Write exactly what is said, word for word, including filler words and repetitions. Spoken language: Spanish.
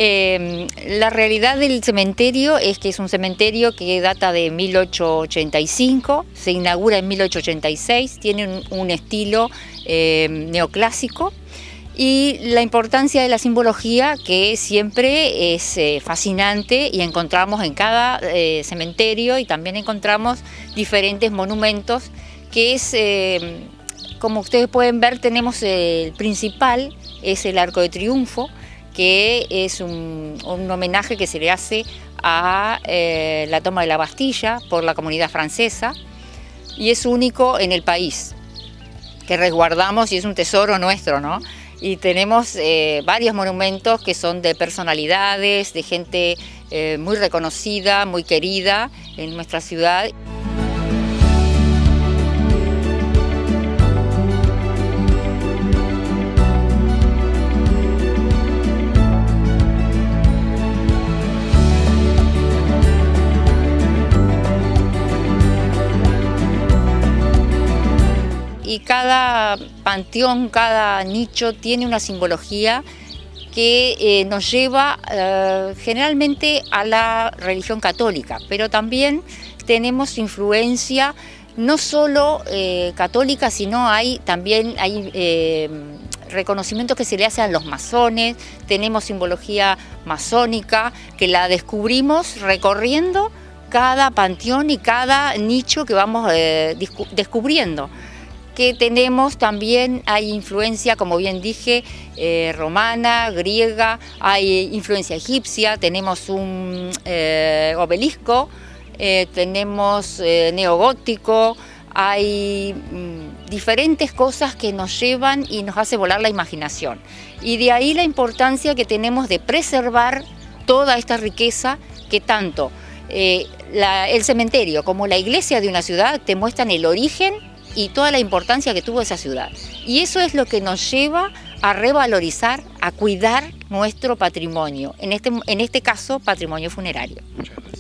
Eh, la realidad del cementerio es que es un cementerio que data de mil ochocientos ochenta y cinco, se inaugura en mil ochocientos ochenta y seis, tiene un, un estilo eh, neoclásico, y la importancia de la simbología, que siempre es eh, fascinante, y encontramos en cada eh, cementerio, y también encontramos diferentes monumentos, que es, eh, como ustedes pueden ver, tenemos el principal, es el Arco de Triunfo, que es un, un homenaje que se le hace a eh, la toma de la Bastilla por la comunidad francesa, y es único en el país, que resguardamos y es un tesoro nuestro, ¿no? Y tenemos eh, varios monumentos que son de personalidades, de gente eh, muy reconocida, muy querida en nuestra ciudad. Y cada panteón, cada nicho tiene una simbología que eh, nos lleva eh, generalmente a la religión católica, pero también tenemos influencia no solo eh, católica, sino hay también hay eh, reconocimiento que se le hace a los masones, tenemos simbología masónica que la descubrimos recorriendo cada panteón y cada nicho que vamos eh, descubriendo. Que tenemos también, hay influencia, como bien dije, eh, romana, griega, hay influencia egipcia, tenemos un eh, obelisco, eh, tenemos eh, neogótico, hay mm, diferentes cosas que nos llevan y nos hace volar la imaginación. Y de ahí la importancia que tenemos de preservar toda esta riqueza que tanto eh, la, el cementerio como la iglesia de una ciudad te muestran el origen y toda la importancia que tuvo esa ciudad. Y eso es lo que nos lleva a revalorizar, a cuidar nuestro patrimonio, en este, en este caso, patrimonio funerario.